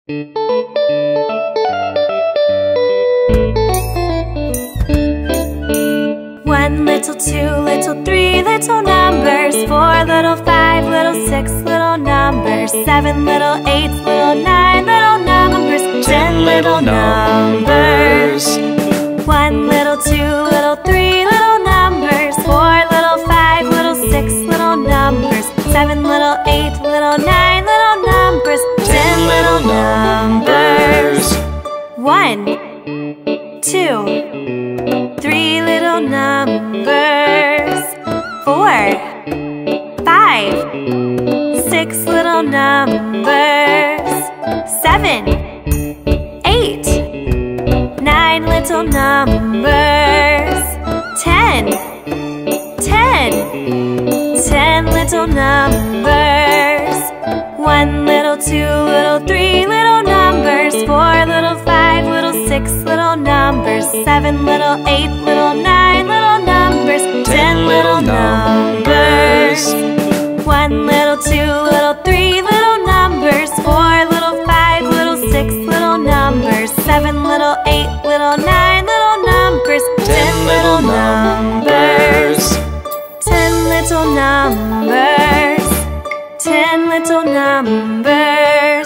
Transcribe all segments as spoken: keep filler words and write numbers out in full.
One little, two little, three little numbers. Four little, five little, six little numbers. Seven little, eight little, nine little numbers. Ten little numbers. One little, two little, three little numbers. Four little, five little, six little numbers. Seven little, eight little, nine little numbers. Ten little numbers. One, two, three little numbers. Four, five, six little numbers. Seven, eight, nine little numbers. Ten, ten, ten little numbers. One little, two little, three little numbers. Four little, five little, six little numbers. Seven little, eight little, nine little numbers. Ten little numbers. One little, two little, three little numbers. Four little, five little, six little numbers. Seven little, eight little, nine little numbers. Ten little numbers. Ten little numbers. Ten little numbers.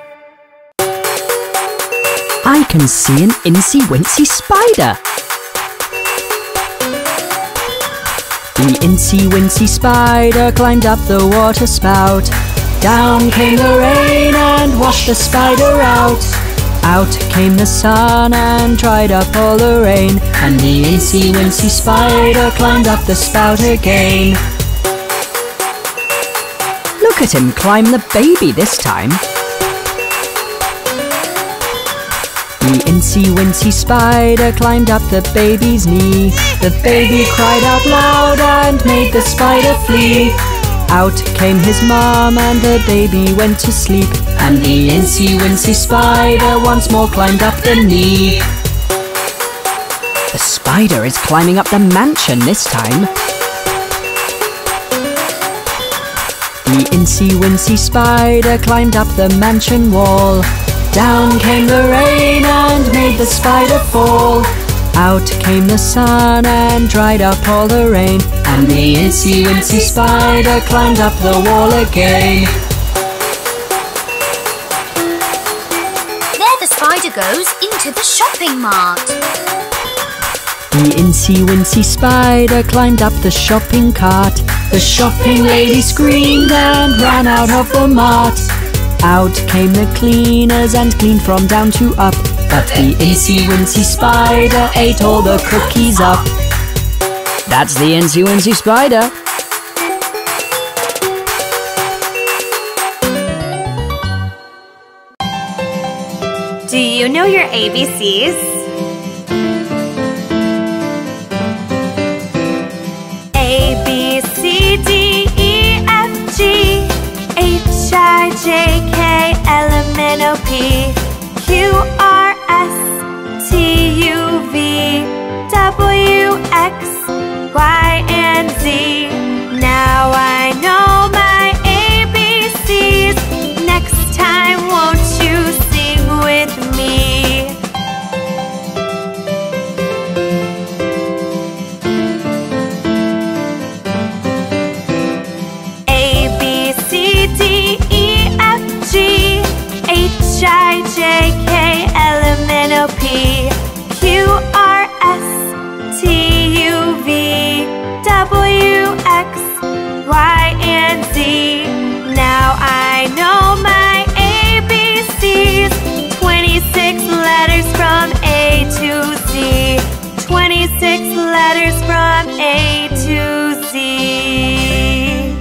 I can see an incy wincy spider. The incy wincy spider climbed up the water spout. Down came the rain and washed the spider out. Out came the sun and dried up all the rain. And the incy wincy spider climbed up the spout again. Look at him climb the baby this time. The incy wincy spider climbed up the baby's knee. The baby cried out loud and made the spider flee. Out came his mom and the baby went to sleep. And the incy wincy spider once more climbed up the knee. The spider is climbing up the mansion this time. The incy wincy spider climbed up the mansion wall. Down came the rain and made the spider fall. Out came the sun and dried up all the rain. And the incy wincy spider climbed up the wall again. There the spider goes into the shopping mart. The incy wincy spider climbed up the shopping cart. The shopping lady screamed and ran out of the mart. Out came the cleaners and cleaned from down to up. But the incy wincy spider ate all the cookies up. That's the incy wincy spider. Do you know your A B Cs? A, B, C, D, E, F, G, H, I, J, K, L, M, N, O, P, Q, R, S, T, U, V, W, X, Y, and Z. Now I know my A B Cs. Next time won't you sing with me? A, B, C, D, E, F, G, H, I, J, K, L, M, N, O, P, Q, R, S, T, U, V, W, X, Y, and Z. Now I know my A B Cs. twenty-six letters from A to Z. twenty-six letters from A to Z.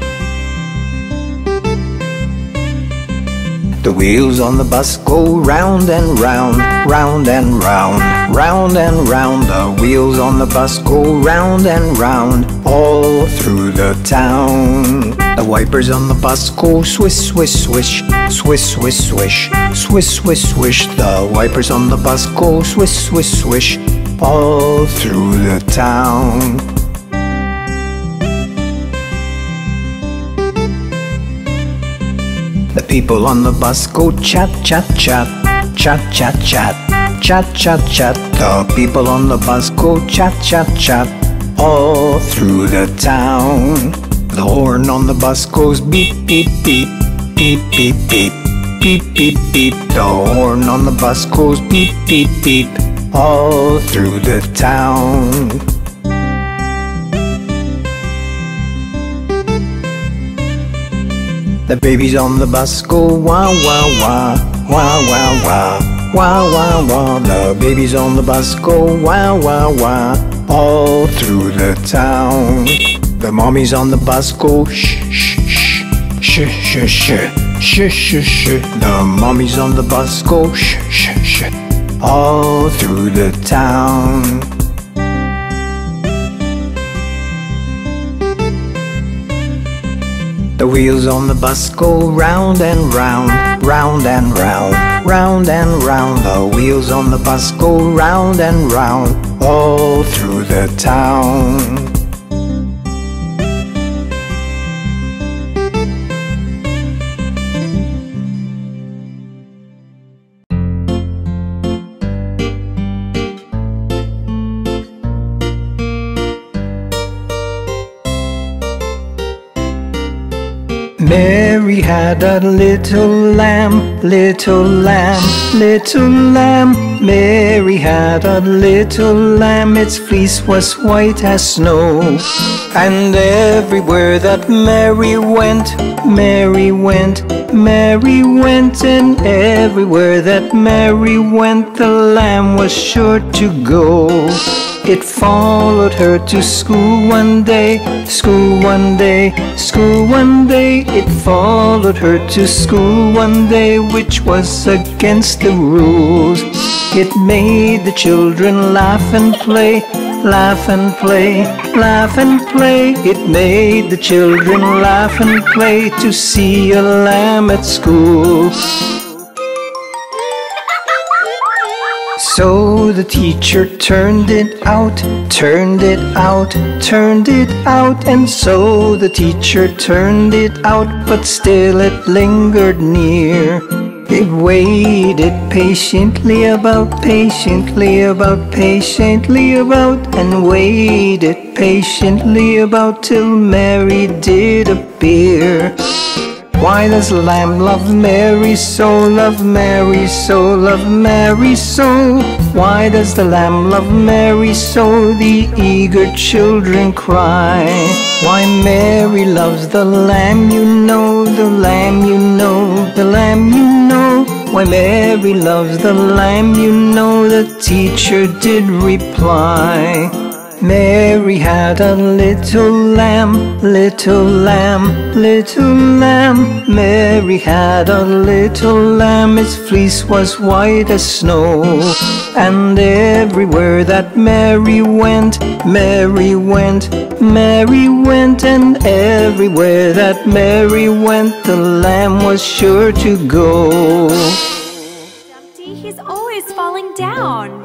The wheels on the bus go round and round, round and round, round and round. The wheels on the bus go round and round, all through the town. The wipers on the bus go swish, swish, swish, swish, swish, swish, swish, swish, swish. The wipers on the bus go swish, swish, swish, all through the town. The people on the bus go chat, chat, chat, chat, chat, chat, chat, chat, chat. The people on the bus go chat, chat, chat, all through the town. The horn on the bus goes beep, beep, beep, beep, beep, beep, beep, beep, beep. The horn on the bus goes beep, beep, beep, all through the town. The babies on the bus go wah, wah, wah, wah, wah, wah, wah, wah, wah. The babies on the bus go wah, wah, wah, all through the town. The mommies on the bus go shh, shh, shh, shh, shh, shh, shh, shh. The mommies on the bus go shh, shh, shh, all through the town. The wheels on the bus go round and round, round and round, round and round. The wheels on the bus go round and round, all through the town. Mary had a little lamb, little lamb, little lamb. Mary had a little lamb, its fleece was white as snow. And everywhere that Mary went, Mary went, Mary went. And everywhere that Mary went, the lamb was sure to go. It followed her to school one day, school one day, school one day. It followed her to school one day, which was against the rules. It made the children laugh and play, laugh and play, laugh and play. It made the children laugh and play to see a lamb at school. So the teacher turned it out, turned it out, turned it out. And so the teacher turned it out, but still it lingered near. It waited patiently about, patiently about, patiently about, and waited patiently about till Mary did appear. Why does the lamb love Mary so, love Mary so, love Mary so? Why does the lamb love Mary so? The eager children cry. Why Mary loves the lamb, you know, the lamb, you know, the lamb, you know. Why Mary loves the lamb, you know, the teacher did reply. Mary had a little lamb, little lamb, little lamb. Mary had a little lamb, its fleece was white as snow. And everywhere that Mary went, Mary went, Mary went. And everywhere that Mary went, the lamb was sure to go. Dumpty, he's always falling down.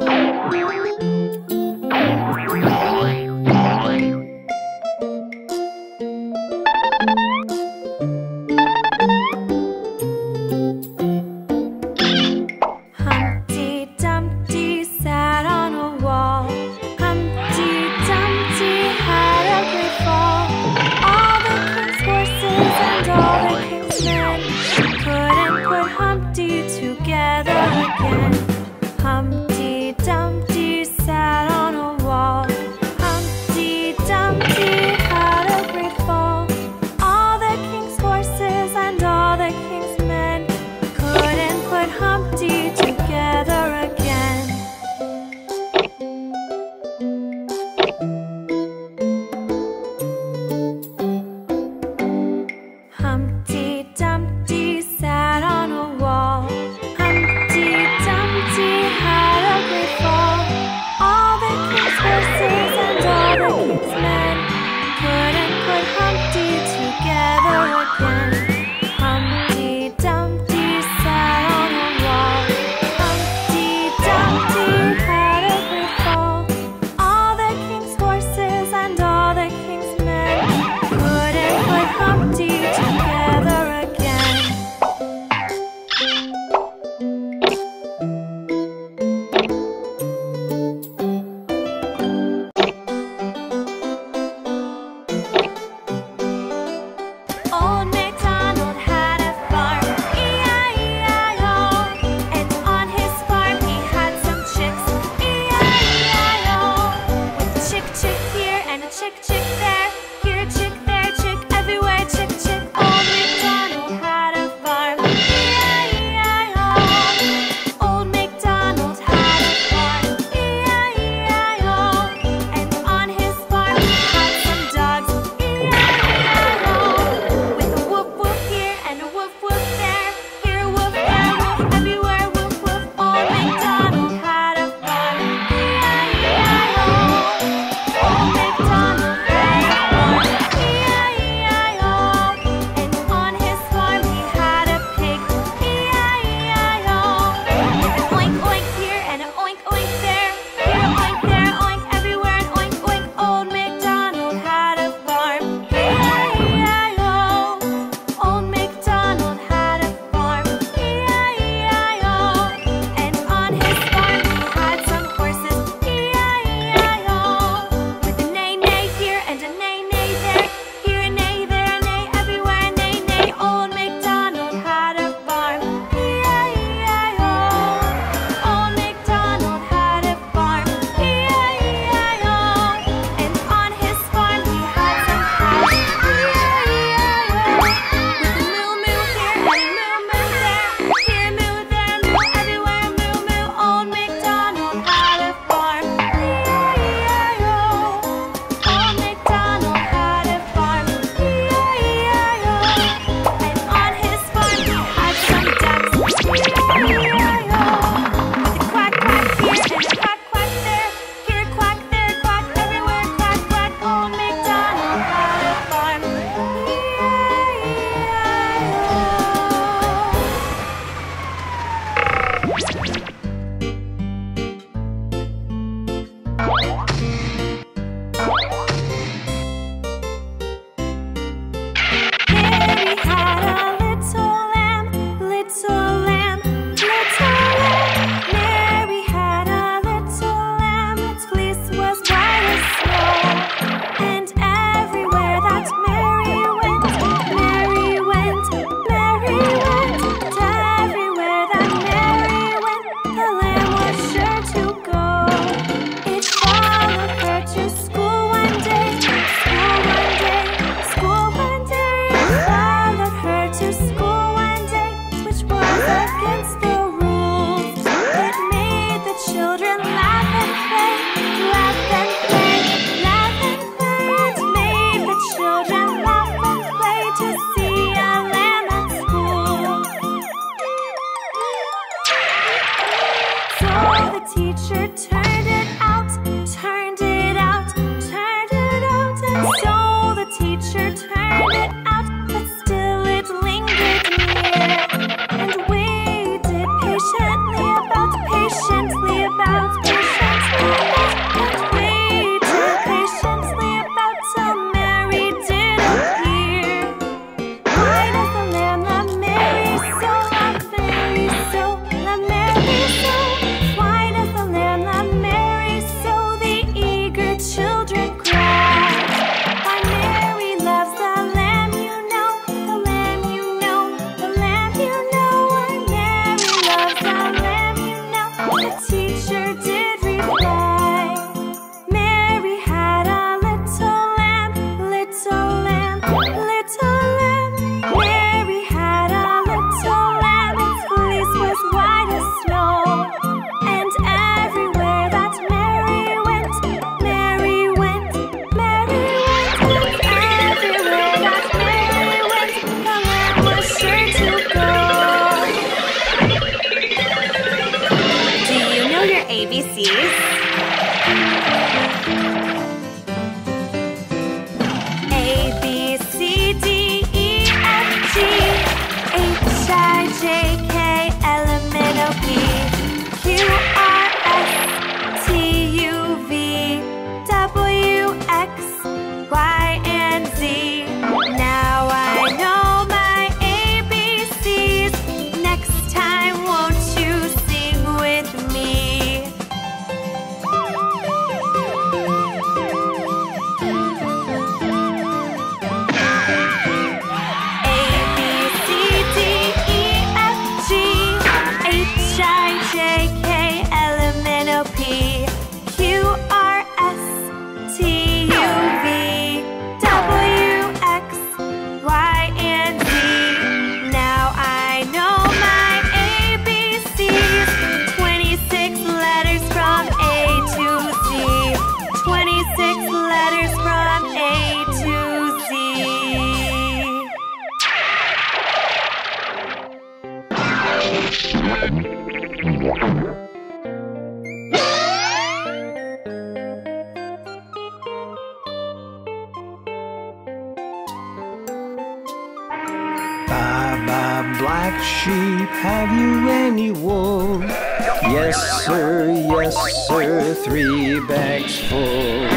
Black sheep, have you any wool? Yes, sir, yes, sir, three bags full.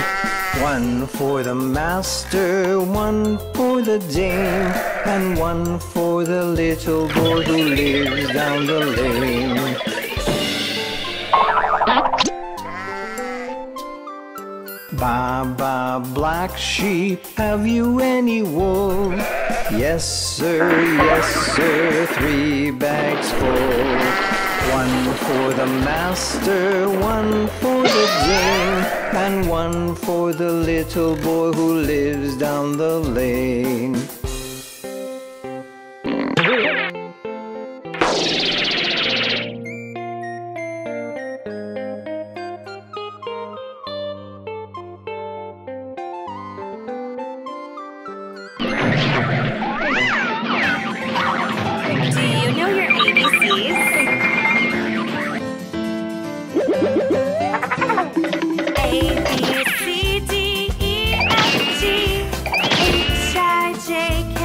One for the master, one for the dame, and one for the little boy who lives down the lane. Ba ba, black sheep, have you any wool? Yes, sir, yes, sir, three bags full. One for the master, one for the dame, and one for the little boy who lives down the lane.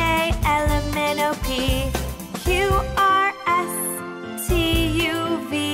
Q R S T U V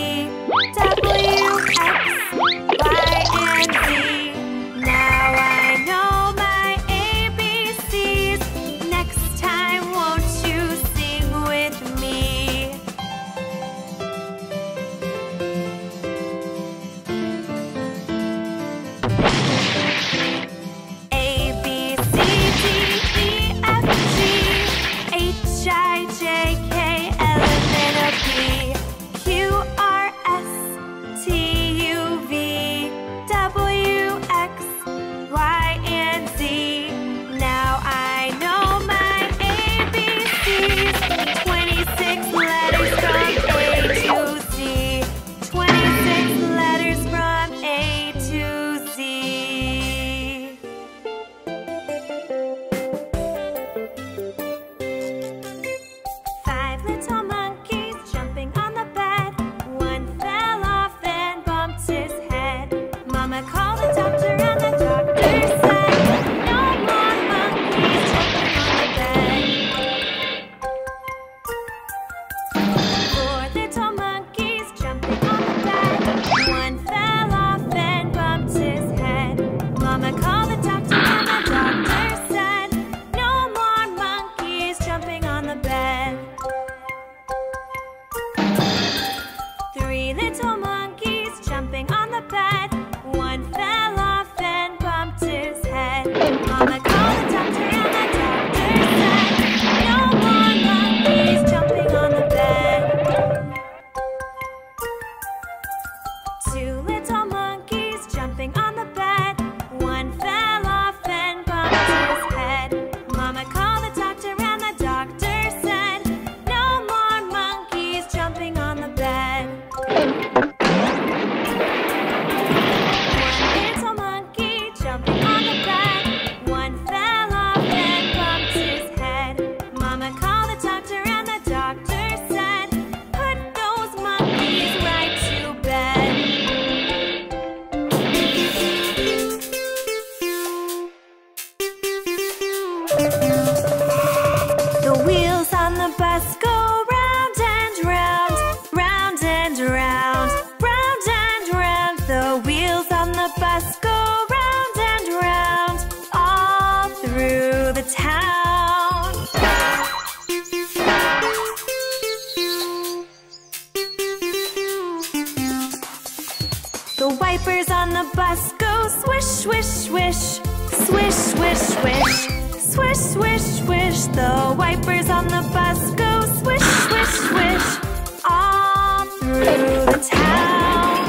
The wipers on the bus go swish, swish, swish. Swish, swish, swish. Swish, swish, swish. The wipers on the bus go swish, swish, swish. All through the town.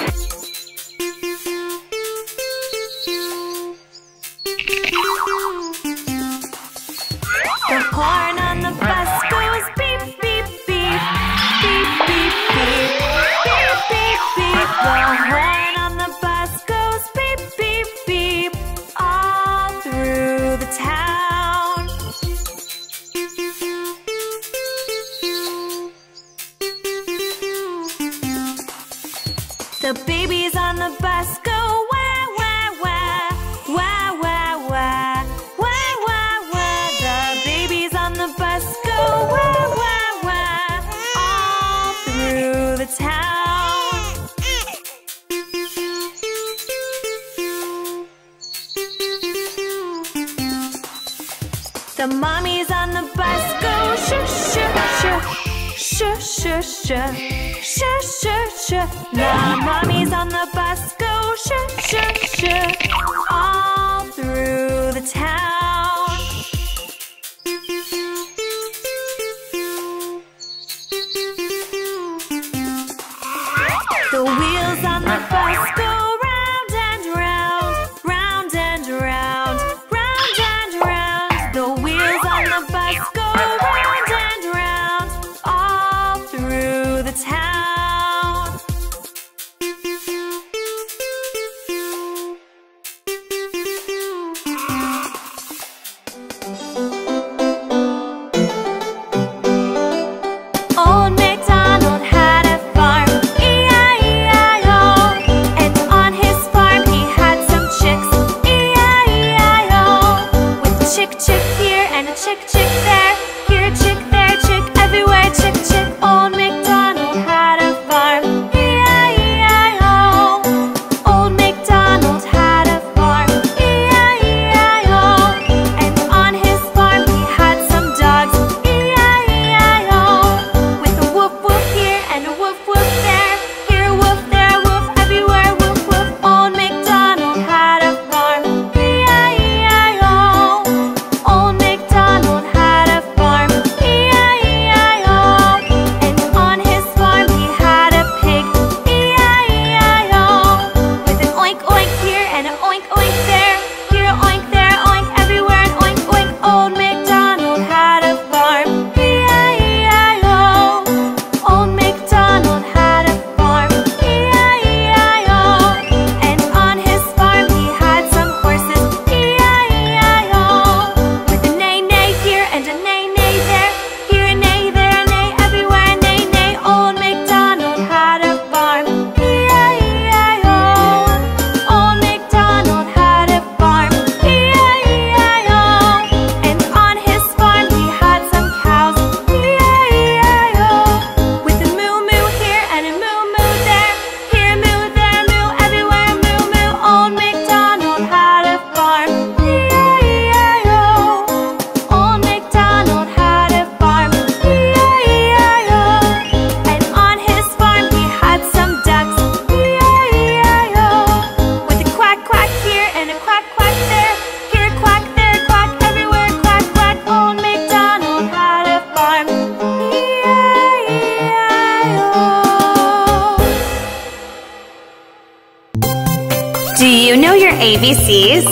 The horn on the bus goes beep, beep, beep. Beep, beep, beep. Beep, beep, beep. The horn on the bus goes beep, beep, beep. All through the town. The babies on the bus go wah, wah, wah. Wah, wah, wah. Wah, wah, wah. The babies on the bus go wah, wah, wah. All through the town. The mommies on the bus go shoo, shoo, shoo. Shoo, shoo, shoo. Shoo, shoo, shoo. The mommies on the bus go shoo, shoo, shoo. All through the town. The wheels on the bus go round and round, round and round, round and round. The wheels on the bus go round and round, all through the town. Old MacDonald had a farm, E I E I O. And on his farm he had some chicks, E I E I O. With a chick, chick here and a chick, chick there. Here a chick, there a chick, everywhere chick, chick. Old MacDonald had a farm, E I E I O. Old MacDonald had a farm, E I E I O. And on his farm he had some dogs, E I E I O. With a woof woof here and a woof woof there. Here a woof, there a woof, everywhere woof woof. Old MacDonald had a farm, E I E I O. Old MacDonald had a farm, E I E I O. And on his farm he had a pig, E I E I O. With an oink oink here and an oink oink there. Here a oink, there a oink, everywhere an oink oink. Old MacDonald had a farm, E I E I O. Old MacDonald had a farm, E I E I O. And on his farm he had some horses, E I E I O. With a neigh neigh here and a neigh neigh there. Here a neigh, there a neigh, everywhere a neigh neigh. Old MacDonald had a farm, E I E I O. Old MacDonald had a farm, E I E I O. And on his farm he had some cows, E I E I O. With a moo moo here and a moo moo there. Here a moo, there a moo, everywhere a moo moo. Old MacDonald had a farm, E I E I O. Old MacDonald had a farm, E I E I O. And on his farm he had some ducks, E I E I O. With a quack quack here and a quack quack there. Here a quack, there a quack, everywhere a quack quack. Old MacDonald had a farm, E I E I O. Do you know your A B Cs?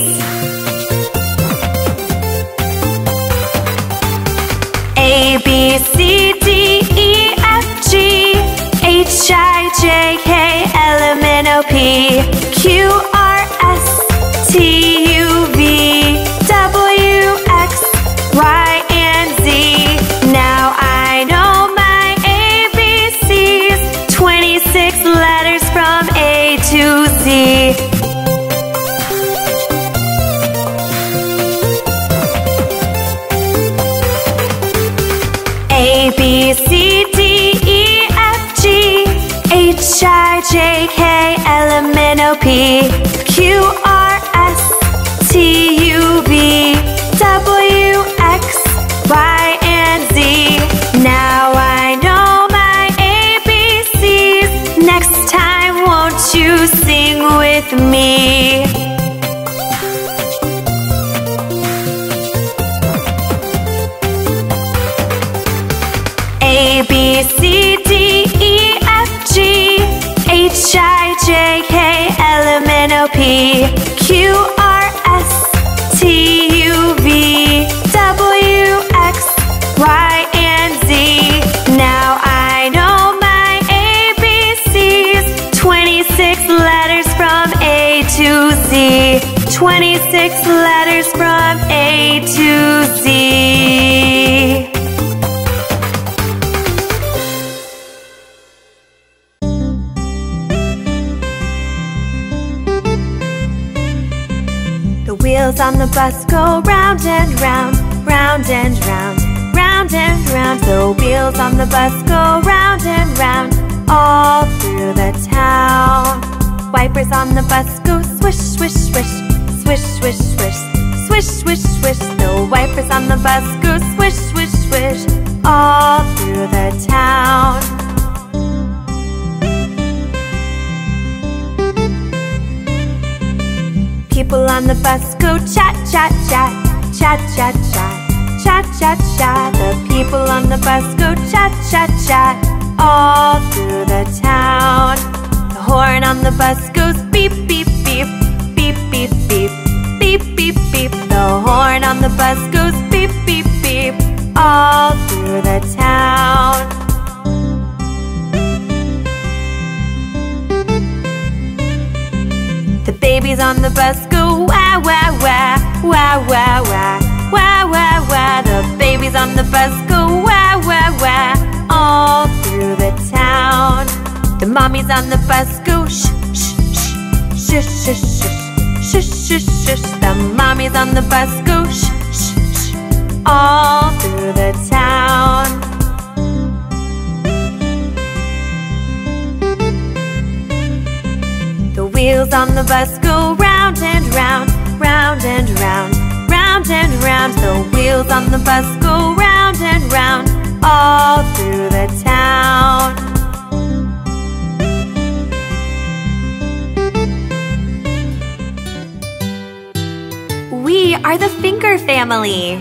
A, B, C, D, E, F, G, H, I, J, K, L, M, N, O, P, Q, R, S, T, U, V, W, X, Y, and Z. Now I know my A B Cs, twenty-six letters from A to Z. A, B, C, D, E, F, G, H, I, J, K, L, M, N, O, P, Q, R, S, T, U, V, W, X, Y, and Z. Now I know my A B Cs. Next time, won't you sing? with me. A, B, C, D, E, F, G, H, I, J, K, L, M, N, O, P, Q, R, S, T, U, V, W, X, Y, and Z. Now I know my A B Cs, twenty-six letters from A to Z, twenty-six letters from A to Z. The wheels on the bus go round and round, round and round, round and round. The wheels on the bus go round and round, all through the town. Wipers on the bus go swish, swish, swish, swish, swish, swish, swish, swish, swish. The wipers on the bus go swish, swish, swish, all through the town. People on the bus go chat, chat, chat, chat, chat, chat, chat, chat, chat. The people on the bus go chat, chat, chat, all through the town. The horn on the bus goes beep, beep, beep, beep, beep, beep, beep, beep, beep. The horn on the bus goes beep, beep, beep, all through the town. The babies on the bus go wah, wah, wah, wah, wah, wah, wah, wah, wah. The babies on the bus go wah, wah, wah, all through the town. The mommies on the bus go shh, shh, shh, shh, shh, shh, shh, shh, shh. The mommies on the bus go shh, shh, shh, all through the town. The wheels on the bus go round and round, round and round, round and round. The wheels on the bus go round and round, all through the town. We are the Finger family.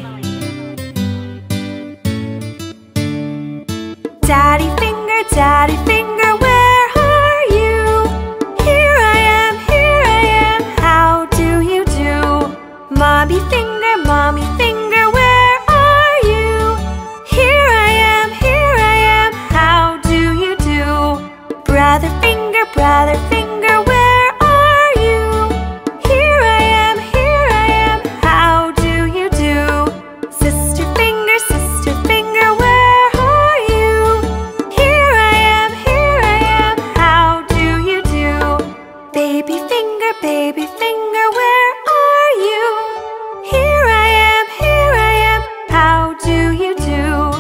Daddy Finger, Daddy Finger, where are you? Here I am, here I am, how do you do? Mommy Finger, Mommy Finger, where are you? Here I am, here I am, how do you do? Brother Finger, Brother Finger, where are you? Here I am, here I am, how do you do? Sister Finger, Sister Finger, where are you? Here I am, here I am, how do you do? Baby Finger, Baby Finger, where are you? Here I am, here I am, how do you do?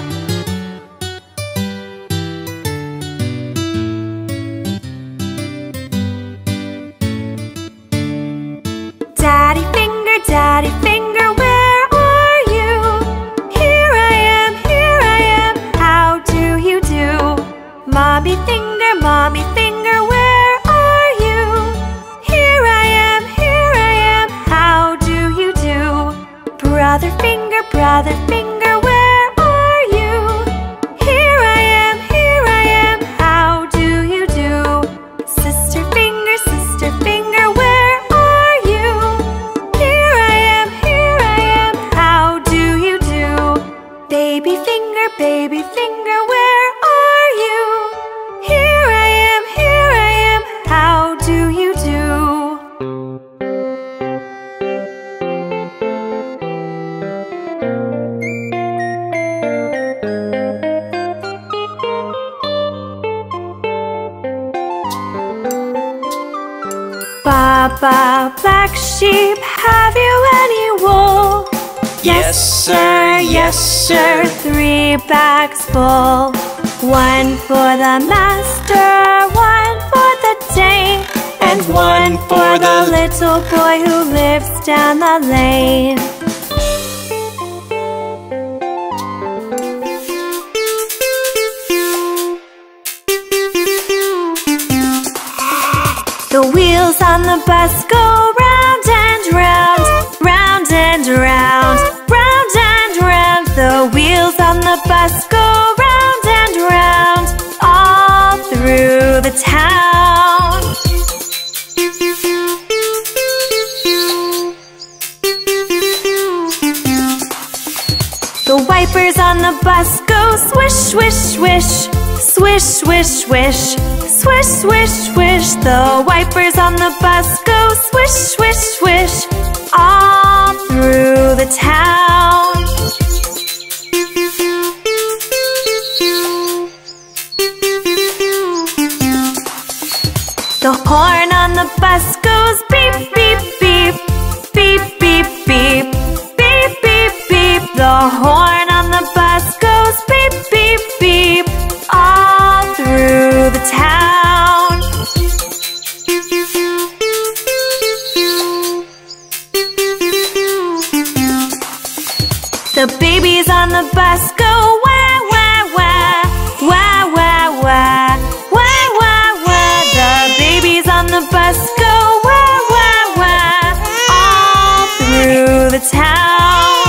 Daddy Finger, Daddy Finger, where are you? Here I am, here I am, how do you do? Mommy Finger, Mommy Finger, where are you? Here I am, here I am, how do you do? Brother Finger, Brother Finger, where are you? Here I am, here I am, how do you do? Sister Finger, Sister Finger, where are you? Here I am, here I am, how do you do? Baby Finger, Baby Finger, where are you? Here I am, here I am, how do you do? Baba, black sheep, have you any wool? Yes, sir, yes, sir. Three bags full. One for the master, one for the dame, And one for the little boy who lives down the lane. The wheels on the bus go round and round, round and round, round and round. The wheels on the bus go round and round, all through the town. The wipers on the bus go swish, swish, swish, swish, swish, swish, swish, swish, swish. The wipers on the bus go swish, swish, swish, all through the town. The horn on the bus goes beep, beep, beep, beep, beep, beep, beep, beep, beep. The horn on the bus goes beep, beep, beep, all through the town. The babies on the bus go wah, wah, wah, wah, wah, wah, wah, wah, wah. The babies on the bus go wah, wah, wah, all through the town.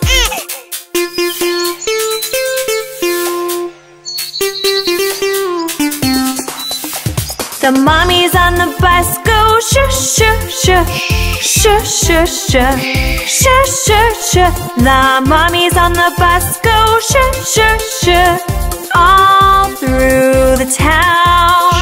The mommies on the bus go shoo, shoo, shoo, shoo, shoo, shoo, shoo, shoo, shoo. The mommies on the bus go shoo, shoo, shoo, all through the town.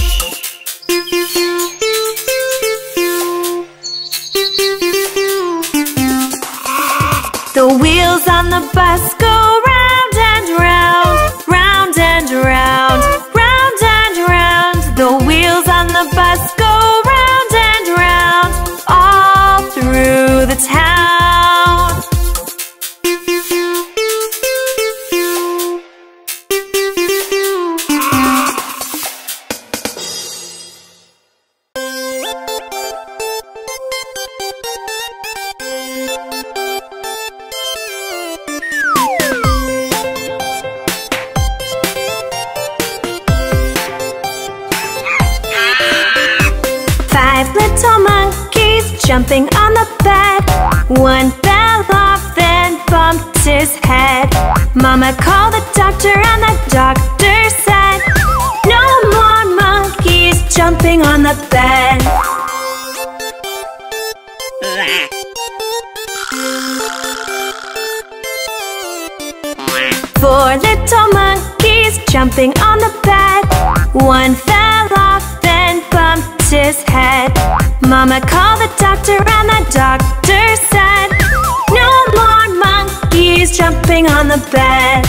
The wheels on the bus go round and round, round and round, round and round. The wheels on the bus go round and round, all through the town. Five little monkeys jumping on the bed. One fell off, then bumped his head. Mama called the doctor and the doctor said, no more monkeys jumping on the bed. Four little monkeys jumping on the bed. One fell off, then bumped his head. Mama called the doctor and the doctor said, no more monkeys jumping on the bed.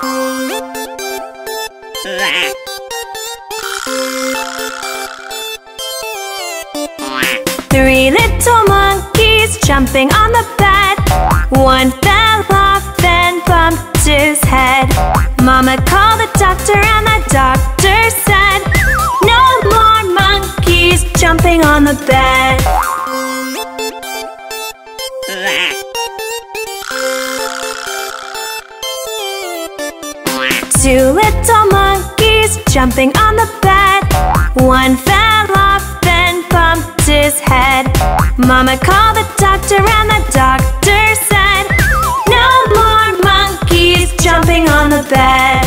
Three little monkeys jumping on the bed. One fell off, then bumped his head. Mama called the doctor and the doctor said, no more monkeys jumping on the bed. Two little monkeys jumping on the bed. One fell off, then bumped his head. Mama called the doctor and the doctor said, no more monkeys jumping on the bed.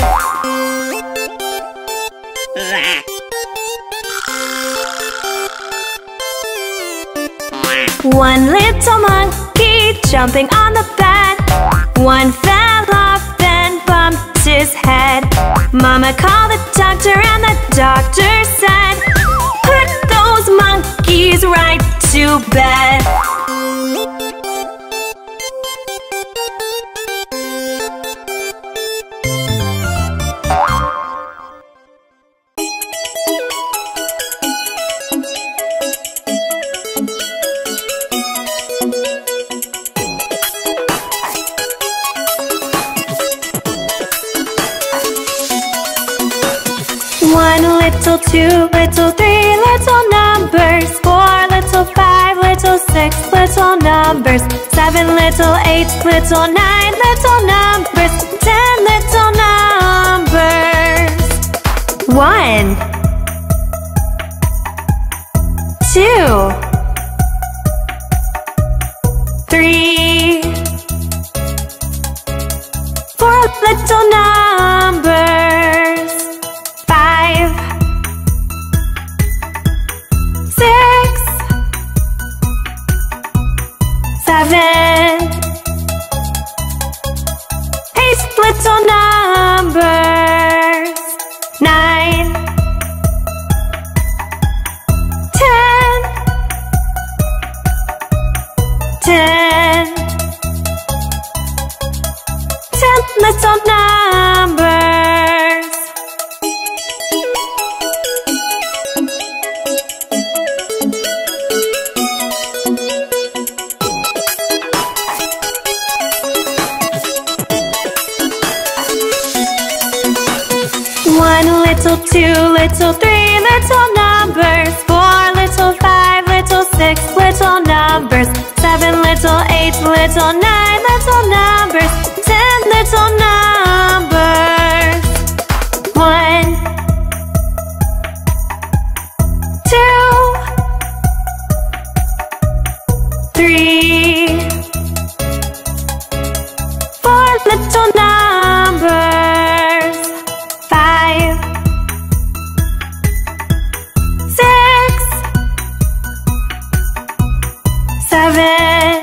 One little monkey jumping on the bed. One fell off, then bumped his head. Mama called the doctor and the doctor said, put those monkeys right to bed. One little, two little, three little numbers. Four little, five little, six little numbers. Seven little, eight little, nine little numbers. Ten little numbers. One. two, three, four little numbers, five, six, seven, eight little numbers, nine, ten, ten, ten little numbers. One little, two little, three little numbers, four little, five little, six little numbers, seven little, eight little, nine little numbers, ten little numbers. One, two, three, four little numbers, five, six, seven,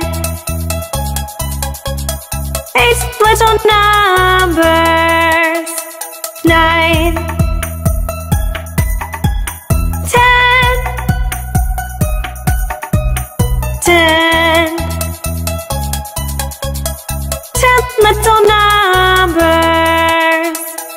eight little numbers, nine, ten, ten, ten little numbers.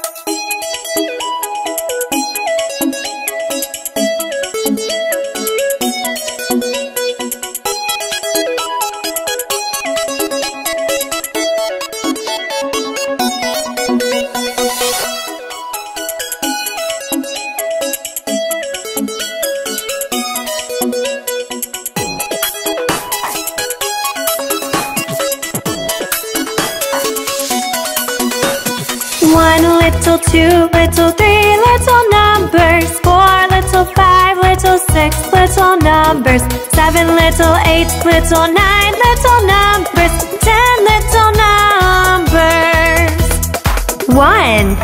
One little, two little, three little numbers, four little, five little, six little numbers, seven little, eight little, nine little numbers, ten little numbers. One,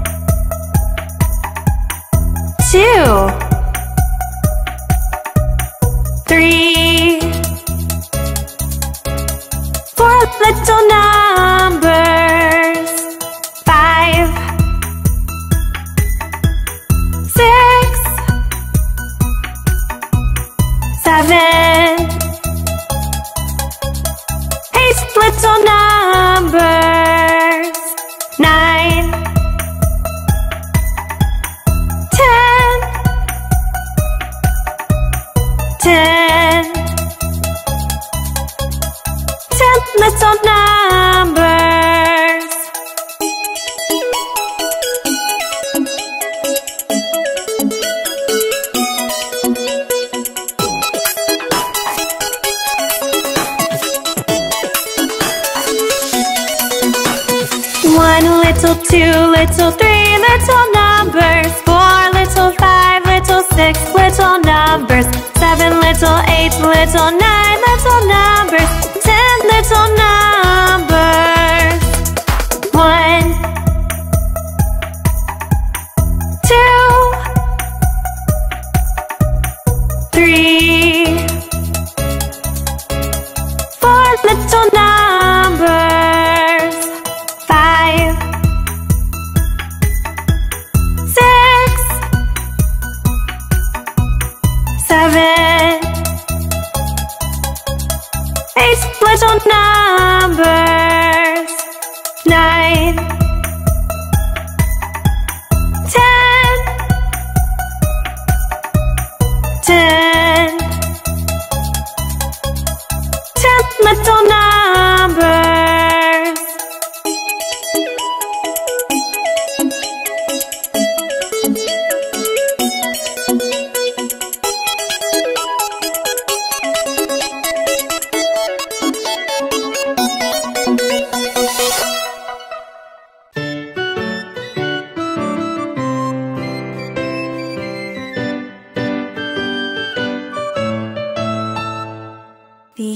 two, three, four little numbers, five, six, seven, eight little numbers, nine, ten, ten, ten little numbers. One little, two little, three little numbers, four little, five little, six little numbers, seven little, eight little, nine little numbers, ten little numbers. One, two, three, four little numbers, five, six, seven, eight little numbers, nine, ten, ten, ten little numbers.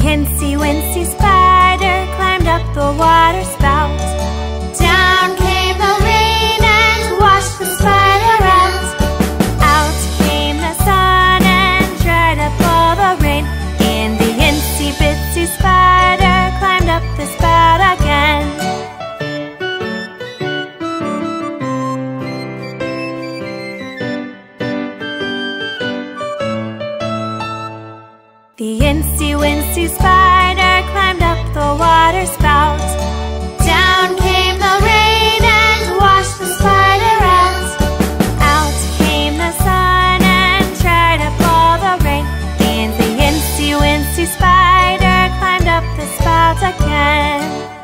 incy wincy spider climbed up the water spout. Down came the rain and washed the spider out. Out came the sun and dried up all the rain. And the incy bitsy spider climbed up the spout again. The incy wincy spider climbed up the water spout. Down came the rain and washed the spider out. Out came the sun and dried up all the rain. And the incy wincy spider climbed up the spout again.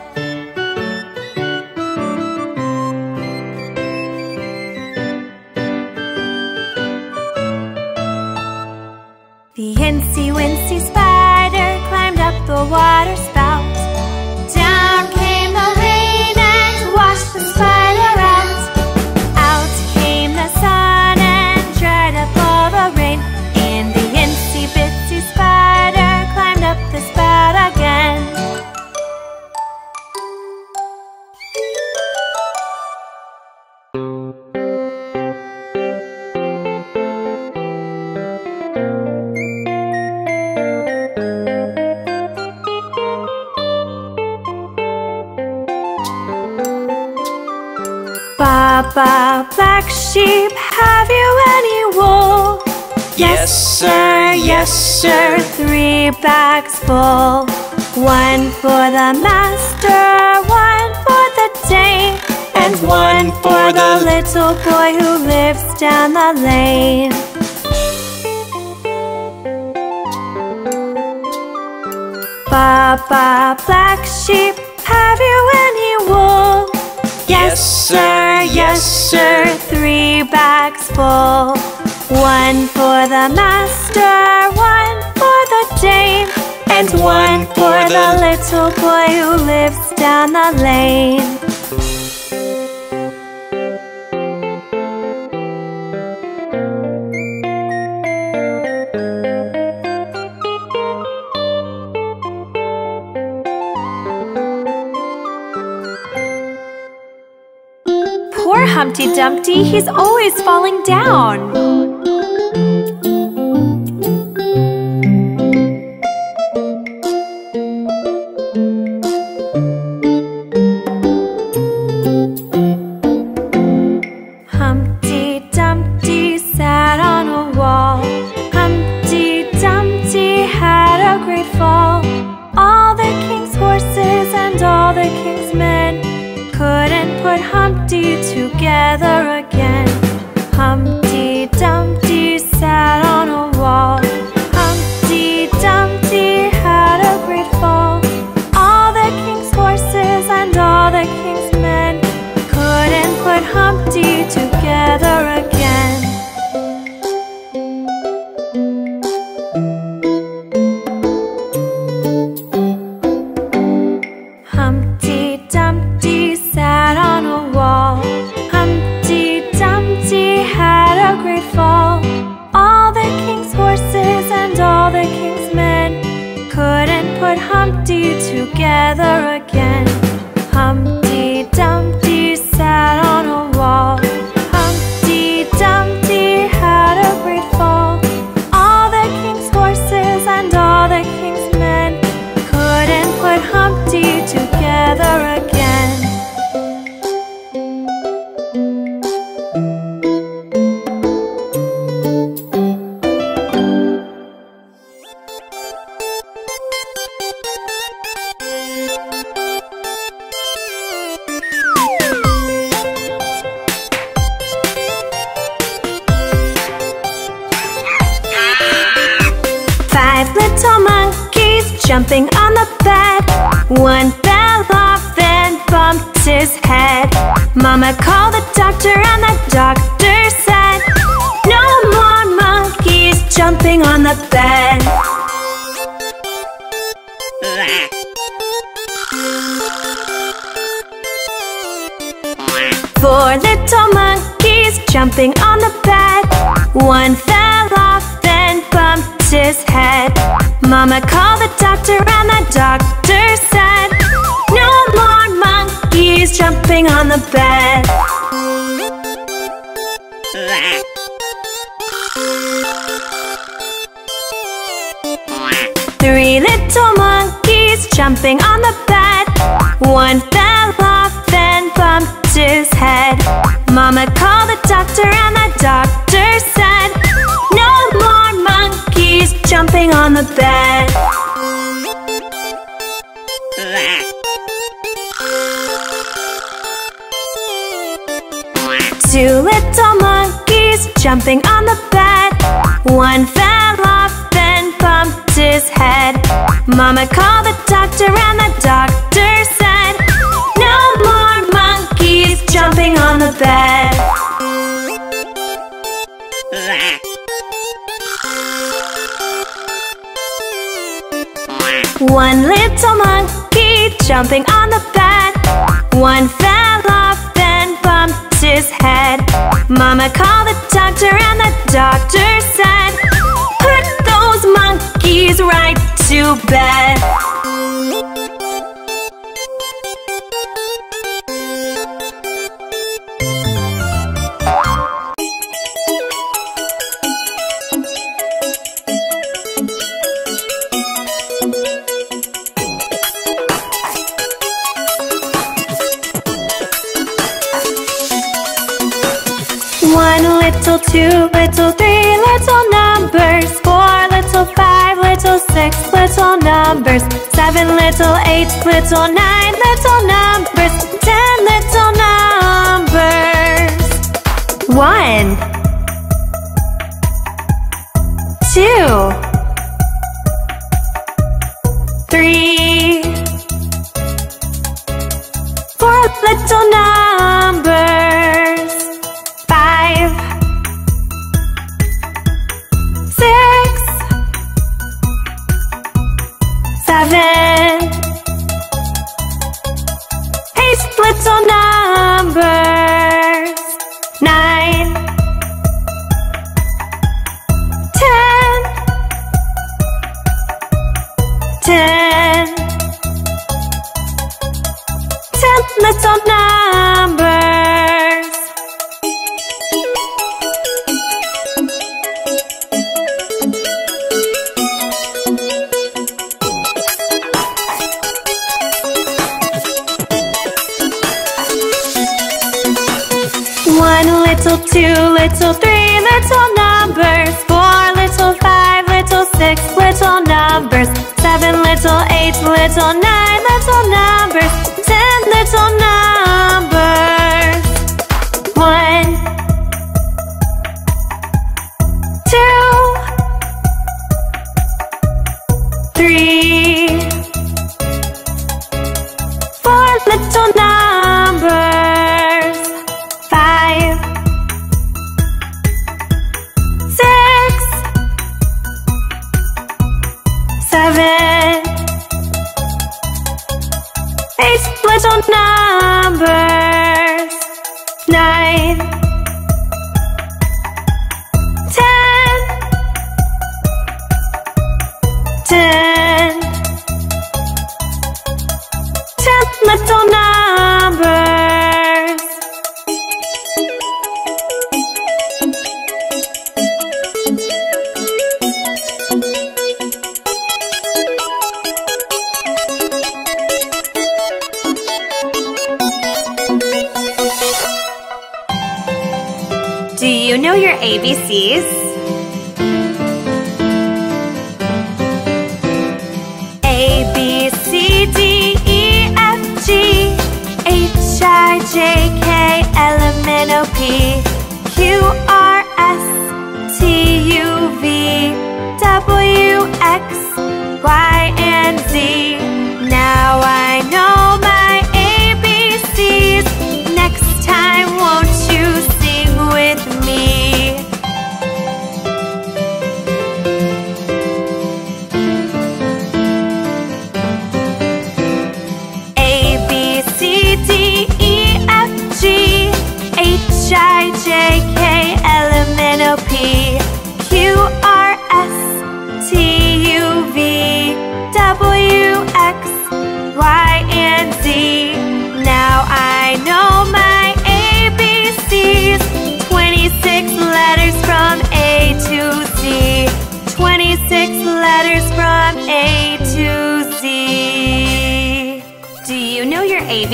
The incy wincy spider climbed up the water spout. Down came the rain and washed the spider out. Out came the sun and dried up all the rain. And the incy bitsy spider climbed up the spout again. Baba, black sheep, have you any wool? Yes, sir, yes, sir. Three bags full. One for the master, one for the dame, And one for the the little boy who lives down the lane. Baba, black sheep, have you any wool? Yes, sir, yes, sir. Three bags full. One for the master, one for the dame, And one for for the the little boy who lives down the lane. Poor Humpty Dumpty, he's always falling down. Humpty Dumpty sat on a wall. Humpty Dumpty had a great fall. All the king's horses and all the king's men couldn't put Humpty together again. Humpty Dumpty sat on a wall. Humpty Dumpty had a great fall. All the king's horses and all the king's men couldn't put Humpty together again. Humpty Dumpty sat on a wall. Humpty Dumpty had a great fall. All the king's horses and all the king's men couldn't put Humpty together again. Humpty Dumpty sat on a wall. Humpty Dumpty had a great fall. All the king's horses and all the king's men couldn't put Humpty together again. Five little monkeys jumping on the bed. One fell off and bumped his head. Mama called the doctor and the doctor said, no more monkeys jumping on the bed. Four little monkeys jumping on the bed. One fell off and bumped his head. Mama Mama called the doctor and the doctor said, no more monkeys jumping on the bed. Three little monkeys jumping on the bed. One fell off and bumped his head. Mama called the doctor and the doctor said, no more monkeys jumping on the bed. Two little monkeys jumping on the bed. One fell off and bumped his head. Mama called the doctor and the doctor said, no more monkeys jumping on the bed. One little monkey jumping on the bed. One fell off and bumped his head. Mama called the doctor and the doctor said, put those monkeys right to bed. One little, two little, three little numbers. Four little, five little, six little numbers. Seven little, eight little, nine little numbers. Ten little numbers. One, two, three, four little numbers. Five, six, seven, eight little numbers. Nine, ten, ten, ten little numbers. One little, two little, three little numbers. Four little, five little, six little numbers. Seven little, eight little, nine little numbers. Ten little numbers. One, two, three, four little numbers. Five, six, seven, eight little numbers. Nine, ten, ten, ten little numbers. Do you know your A B Cs? A, B, C, D, E, F, G, H, I, J, K, L, M, N, O, P, Q, R, S, T, U, V, W, X, Y, and Z. Now I know my A B Cs. Next time, won't you sing with me?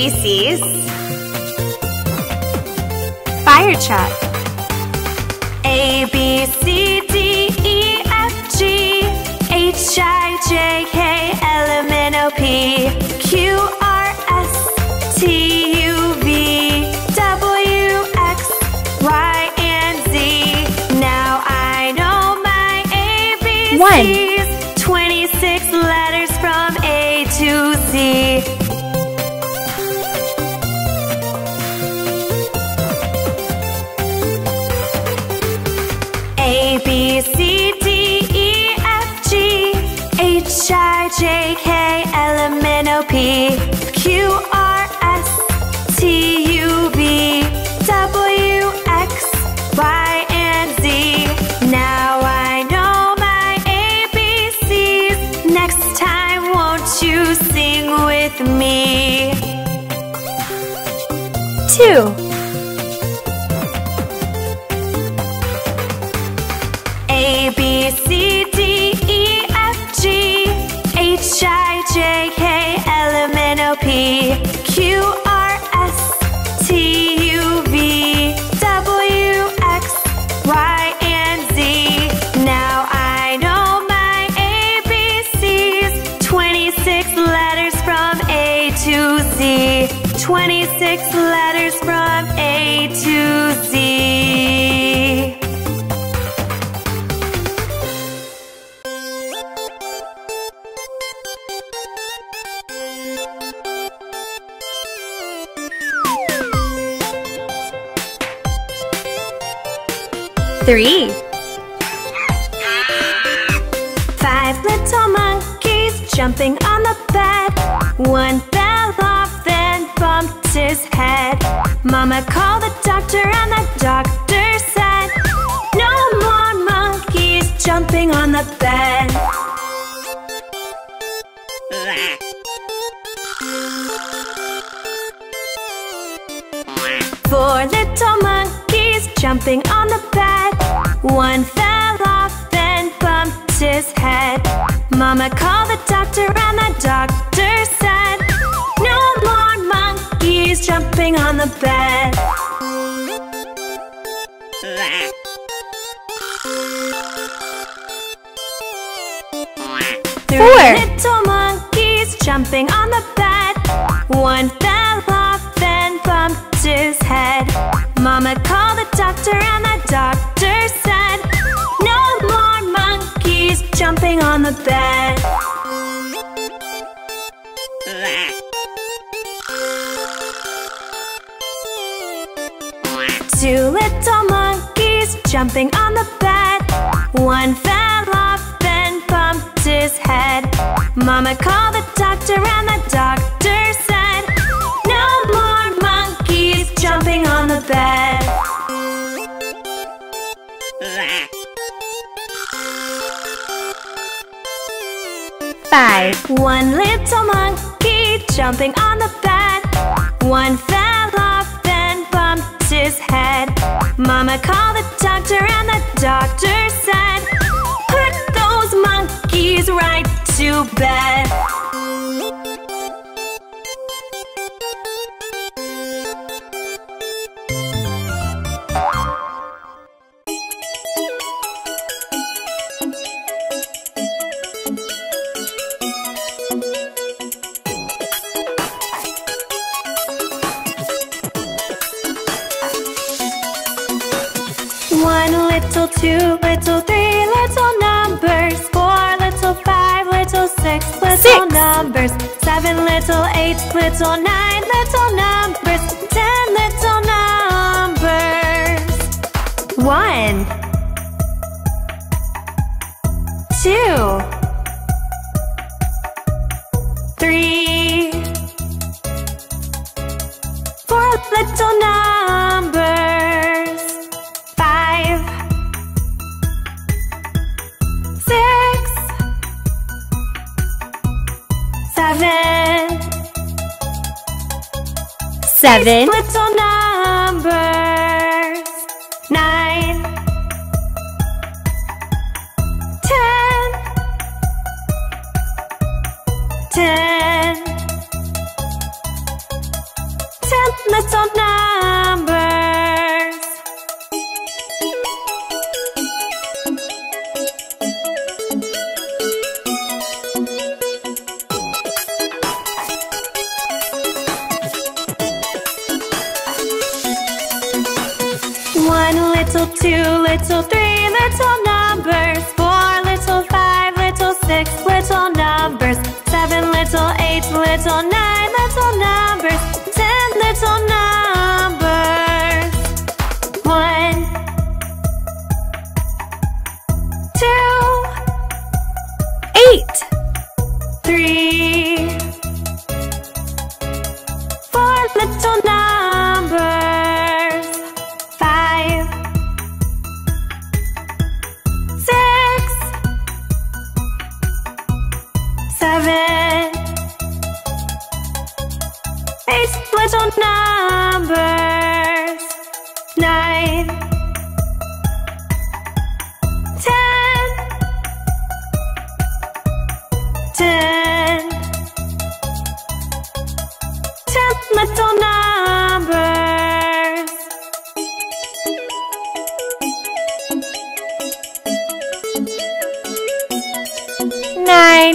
B Cs. Fire truck. A, B, C, D, E, F, G, H, I, J, K, L, M, N, O, P, Q, R, S, T, U, V, W, X, Y, and Z. Now I know my A B Cs. One. twenty-six letters from A to Z. A, B, C, D, E, F, G, H, I, J, K, L, M, N, O, P, Q, R, S, T, U, V, W, X, Y, and Z. Now I know my A B Cs. Next time, won't you sing with me? Two. A, B, C, D, E, F, G, H, I, J, K, L, M, N, O, P, Q, R, S, T, U, V, W, X, Y, and Z. Now I know my A B Cs. twenty-six letters from A to Z. twenty-six letters from A to Z. Three. Five little monkeys jumping on the bed. One fell off, then bumped his head. Mama called the doctor and the doctor said, no more monkeys jumping on the bed. Four little monkeys jumping on the bed. One fell off, then bumped his head. Mama called the doctor and the doctor said, no more monkeys jumping on the bed. Three Four. little monkeys jumping on the bed. One fell off, then bumped his head. Mama called the doctor and the doctor said, no more monkeys jumping on the bed. Two little monkeys jumping on the bed. One fell off, then bumped his head. Mama called the doctor and the doctor said, no more monkeys jumping on the bed. Five. One little monkey jumping on the bed. One fell off, then bumped his head. Mama called the doctor and the doctor said, put those monkeys right to bed. One little, two little, three little numbers. Four little, five little, six little Six. numbers. Seven little, eight little, nine little numbers. Ten little numbers. One, two, three, four little numbers. Five, six, seven, Seven. eight little numbers. Nine, ten, ten, little numbers. One little, two little, three little numbers. Four little, five little, six little numbers. Seven little, eight little, nine little numbers. Ten little numbers. One, two, Eight. three, four little numbers. Five, six, seven, eight little numbers. Nine, ten, ten, ten little numbers. Nine.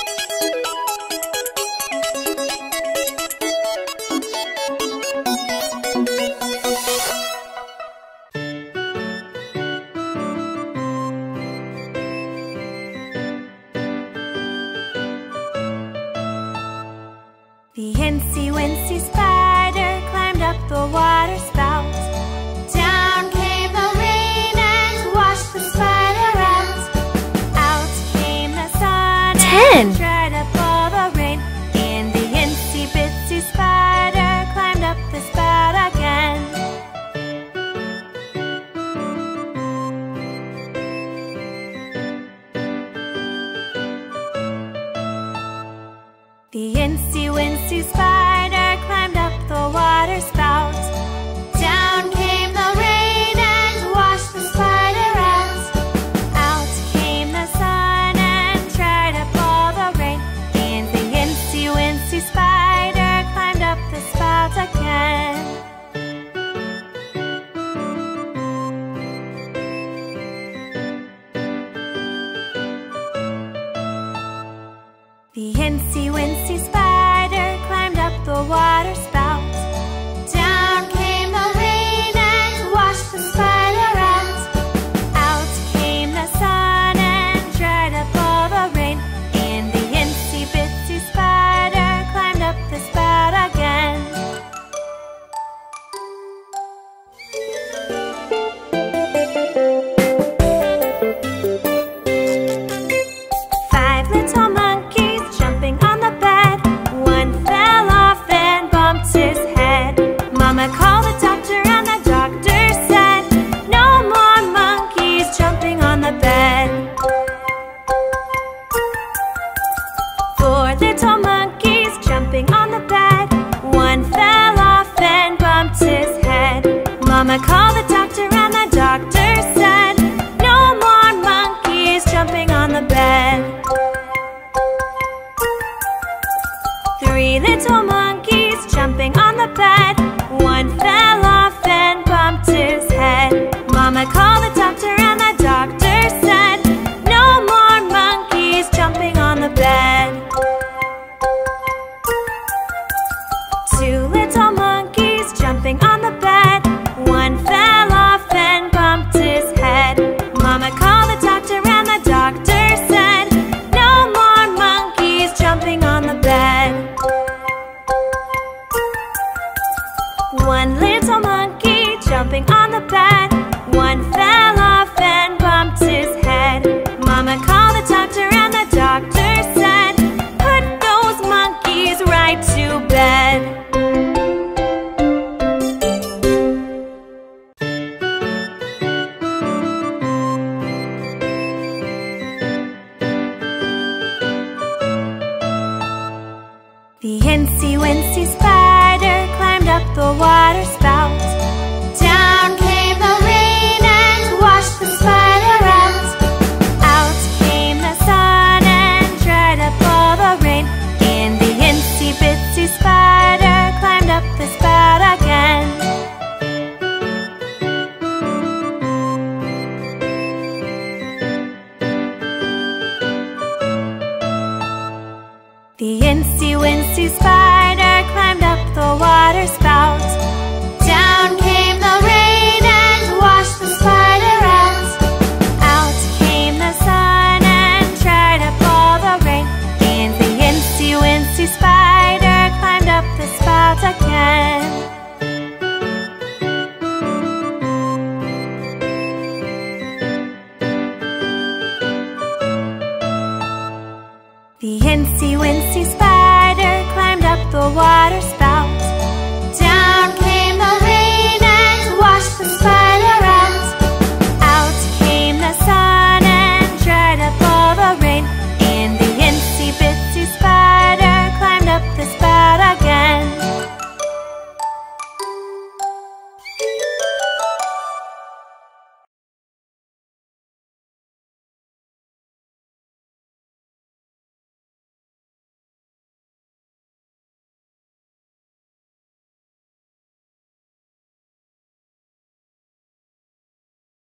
The incy wincy spider climbed up the water spout. Down came the rain and washed the spider out. Out came the sun Ten. and dried up all the rain. And the incy bitsy spider climbed up the spout again. The incy wincy spider climbed up the water spout. Down came the rain and washed the spider out. Out came the sun and dried up all the rain. And the incy wincy spider climbed up the spout again. The incy wincy spider climbed up the water spout. Down came the rain and washed the spider out. Out came the sun and dried up all the rain. And the incy bitsy spider climbed up the spout again. Five little monkeys jumping on the bed. One fell off and bumped his head. Mama called the doctor and the doctor said, no more monkeys jumping on the bed. Four little monkeys jumping on the bed. One fell off and bumped his head. Mama called the doctor and the doctor said, no more monkeys jumping on the bed. Three little monkeys jumping on the bed. One fell off and bumped his head. Mama called the doctor and the doctor said, no more monkeys jumping on the bed. Two little monkeys jumping on the bed. One fell off and bumped his head. Mama called the doctor and the doctor said, no more monkeys jumping on the bed. One little monkey jumping on the bed. One fell off and wincy spider climbed up the water spout. Down came the rain and washed the spider out. Out came the sun and dried up all the rain. And the incy wincy spider climbed up the spout again. The incy wincy spider climbed up the water spout.